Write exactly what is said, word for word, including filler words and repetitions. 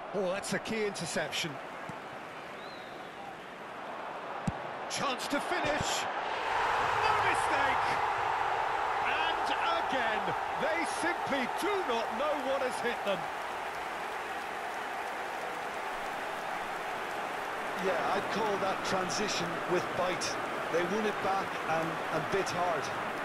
Oh, that's a key interception. Chance to finish. No mistake! And again, they simply do not know what has hit them. Yeah, I'd call that transition with bite. They won it back and, and bit hard.